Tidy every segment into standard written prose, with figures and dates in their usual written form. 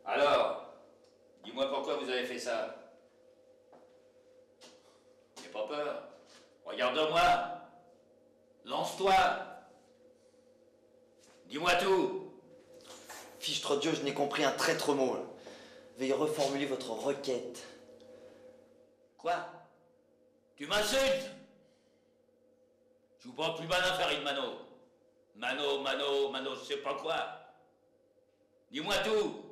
Alors, dis-moi pourquoi vous avez fait ça. N'aie pas peur. Regarde-moi. Lance-toi. Dis-moi tout. Fichtre Dieu, je n'ai compris un traître mot. Là. Veuillez reformuler votre requête. Quoi? Tu m'insultes? Joue pas plus malin, Farid Mano. Mano, je sais pas quoi. Dis-moi tout.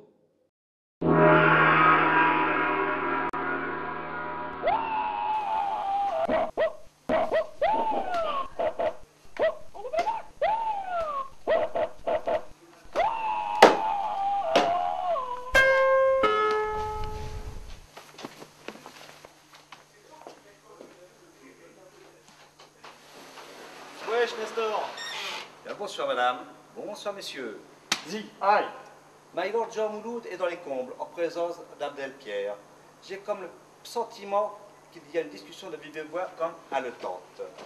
Wesh, Nestor. Bien, bonsoir madame, bonsoir messieurs. Dis, aïe. My Lord Jean Mouloud est dans les combles en présence d'Abdelpierre. J'ai comme le sentiment qu'il y a une discussion de vive voix comme haletante.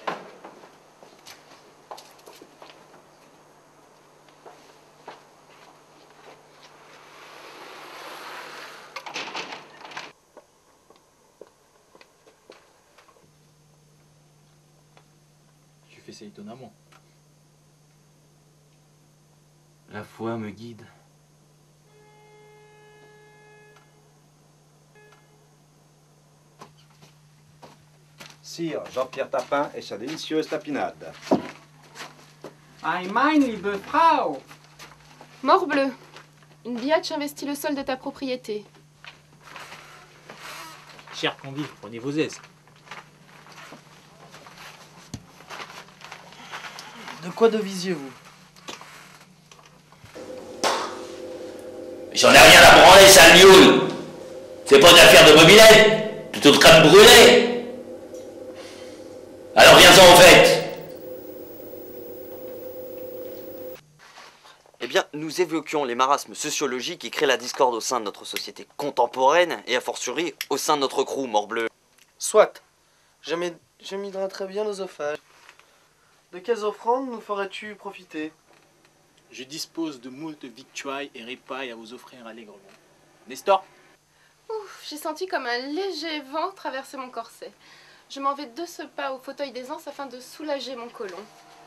Tu fais ça étonnamment. La foi me guide. Sire Jean-Pierre Tapin et sa délicieuse tapinade. Ein mein liebe Frau! Morbleu, une biatch investit le sol de ta propriété. Chers convives, prenez vos aises. De quoi devisiez-vous? J'en ai rien à branler, sale lioule. C'est pas une affaire de mobilette. Tu te train de brûler. Alors viens-en au fait. Eh bien, nous évoquions les marasmes sociologiques qui créent la discorde au sein de notre société contemporaine et a fortiori au sein de notre crew, morbleu. Soit. Je m'hydraterai bien l'osophage. De quelles offrandes nous ferais-tu profiter? Je dispose de moult victuailles et ripailles à vous offrir allègrement. Nestor? Ouf, j'ai senti comme un léger vent traverser mon corset. Je m'en vais de ce pas au fauteuil d'aisance afin de soulager mon côlon.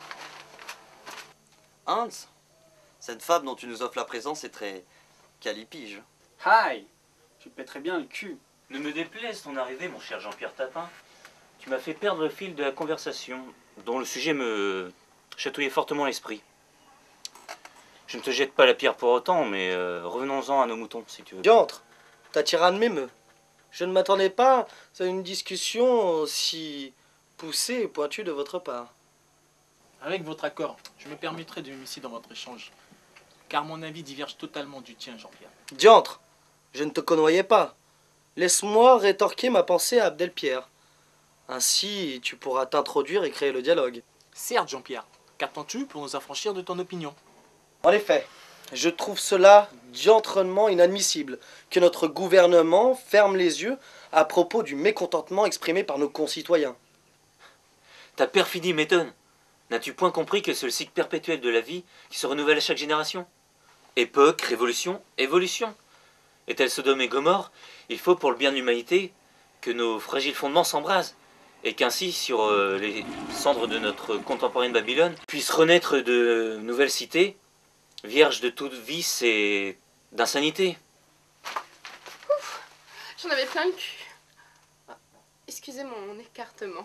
Hans, cette femme dont tu nous offres la présence est très calipige. Aïe! Je pèterais bien le cul. Ne me déplaise ton arrivée, mon cher Jean-Pierre Tapin. Tu m'as fait perdre le fil de la conversation, dont le sujet me chatouillait fortement l'esprit. Je ne te jette pas la pierre pour autant, mais revenons-en à nos moutons, si tu veux. Diantre, ta tirade m'émeut. Je ne m'attendais pas à une discussion aussi poussée et pointue de votre part. Avec votre accord, je me permettrai de m'immiscer dans votre échange, car mon avis diverge totalement du tien, Jean-Pierre. Diantre, je ne te connoyais pas. Laisse-moi rétorquer ma pensée à Abdelpierre. Ainsi, tu pourras t'introduire et créer le dialogue. Certes, Jean-Pierre, qu'attends-tu pour nous affranchir de ton opinion? En effet, je trouve cela diantrement inadmissible que notre gouvernement ferme les yeux à propos du mécontentement exprimé par nos concitoyens. Ta perfidie m'étonne. N'as-tu point compris que c'est le cycle perpétuel de la vie qui se renouvelle à chaque génération? Époque, révolution, évolution. Et tel Sodome et Gomorre, il faut pour le bien de l'humanité que nos fragiles fondements s'embrasent, et qu'ainsi, sur les cendres de notre contemporaine Babylone, puissent renaître de nouvelles cités, vierges de toute vice et d'insanité. Ouf, j'en avais plein le cul. Ah, excusez mon écartement.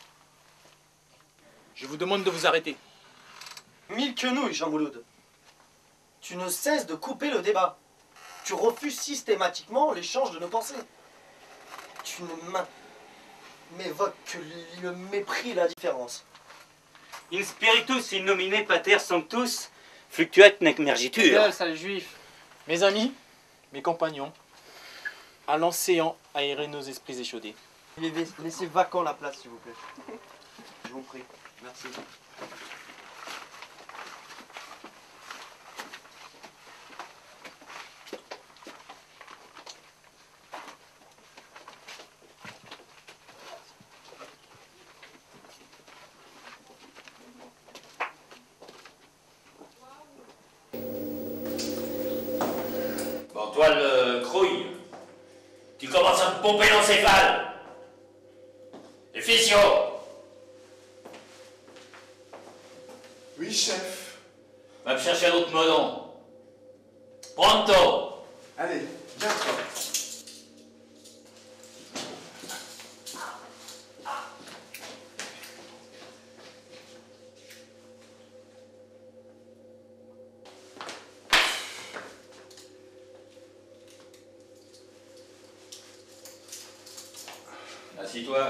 Je vous demande de vous arrêter. Mille quenouilles, Jean Mouloud. Tu ne cesses de couper le débat. Tu refuses systématiquement l'échange de nos pensées. Tu ne m'évoques que le mépris et l'indifférence. In spiritus in nomine pater sanctus fluctuat nec mergitur. Gueule, sale juif. Mes amis, mes compagnons, à l'océan aérer nos esprits échaudés. Laissez vacant la place, s'il vous plaît. Je vous prie. Merci. poil crouille. Tu commences à me pomper l'encéphale. Et Fissio. Oui, chef. Va me chercher un autre melon. Pronto. Allez, viens-toi. Assis-toi.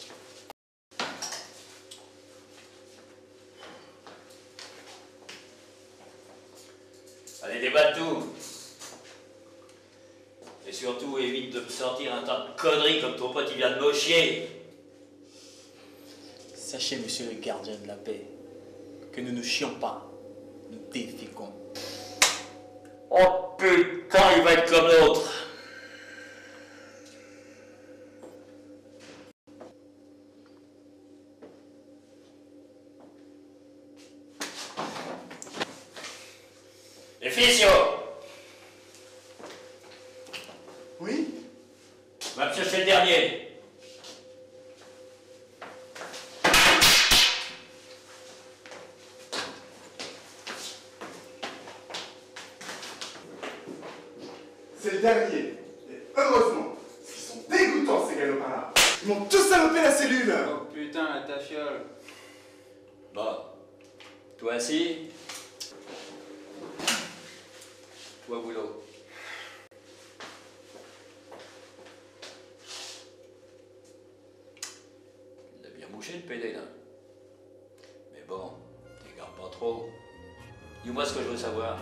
Allez, déballe tout. Et surtout, évite de me sortir un tas de conneries comme ton pote il vient de me chier. Sachez, monsieur le gardien de la paix, que nous ne chions pas, nous déféquons. Oh putain, il va être comme l'autre. Efficio. Oui? Va me chercher le dernier. C'est le dernier. Et heureusement, parce qu'ils sont dégoûtants ces galopins-là. Ils m'ont tous salopé la cellule. Oh putain, ta fiole. Bon. Toi assis. Toi boulot. Il a bien mouché le PD là. Mais bon, t'égares pas trop. Dis-moi ce que je veux savoir.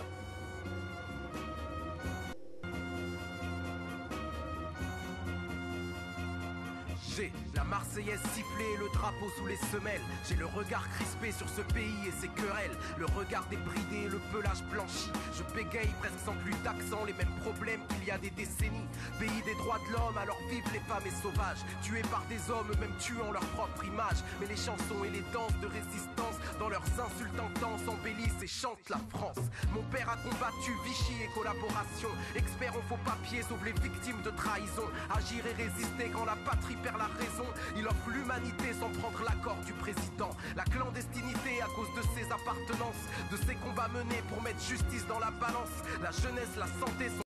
J'ai la Marseillaise sifflée, le drapeau sous les semelles. J'ai le regard crispé sur ce pays et ses querelles. Le regard débridé, le pelage blanchi. Je bégaye presque sans plus d'accent, les mêmes problèmes qu'il y a des décennies. Pays des droits de l'homme, alors vivent les femmes et sauvages. Tués par des hommes, même tuant leur propre image. Mais les chansons et les danses de résistance, dans leurs insultes intenses, embellissent et chantent la France. Mon père a combattu Vichy et collaboration. Expert en faux papiers, sauve les victimes de trahison. Agir et résister quand la patrie perd la raison. Il offre l'humanité sans prendre l'accord du président. La clandestinité à cause de ses appartenances, de ses combats menés pour mettre justice dans la balance. La jeunesse, la santé sont